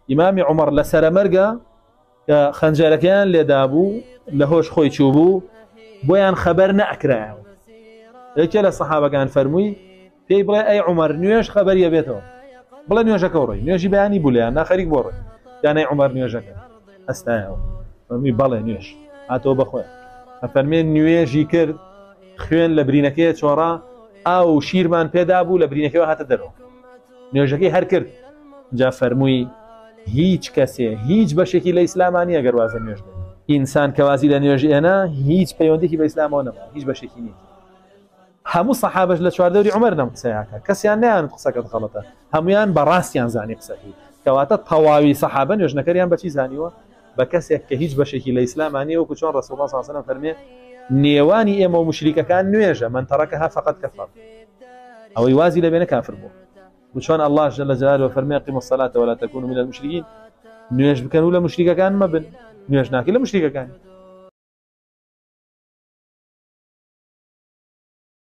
إمام عمر لسر مرقا خنجركان لدابو لهوش خوي تشوبو بويان خبر نأكره هيك الصحابة كان فرموي في بغي أي عمر نيوش خبر يبيته بلا نيوشك وري نيوشي بياني بولي أنا خريق بوري يعني عمر نيوشك أستاهل فرمي بلا نيوش هاتو بخويا فرمي نيوشي كرد خوين لبرينكيه چورا او شيرمان پێدابوو لە برینەکەیەوە هاتە دەرەوە نوێژەکەی هەر کرد جا فەرمووی هیچ کەسێ هیچ بەشێکی لە ئیسلامانی ئەگەر وازە نوێژ بێت ئینسان کەوازی لە نوێژ ئێنە هیچ پەیوەندێکی بە ئیسلامەوە نەبوو هیچ بەشێکی نییە هەموو سەحابەش لە چواردەوری عومەر نەم قسەیاکە کەسیان نەیانت قسەکەت غەڵەتە هەمویان بەڕاستیان زانی قسەکەی کەواتە تەواوی سەحابە نوێژنەکەریان بەچی زانیوە بە کەسێک کە هیچ بەشێکی لە ئیسلامانی وەکو چۆن ڕەسوڵ الله صلی الله علیه وسلم فەرمێ نێوانی ئێمە و مشریکەکان نوێژە من تەرەکەها فەقەت کەفەر ئەوەی وازی لەبێنە کافر بوو وچۆن الله جل جلاله فەرمێ أقیموا الصلاة ولا تكونوا من المشركين نوێژ بکەن و لە مشریکەکان مەبن نوێژ ناکەی لە مشریکەکان